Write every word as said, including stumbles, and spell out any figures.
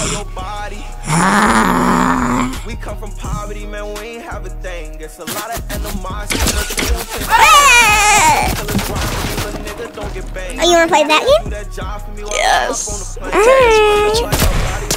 your body. We come from poverty, man, we ain't have a thing. It's a lot of animosity, but they don't take Oh, you wanna play that game? Yes.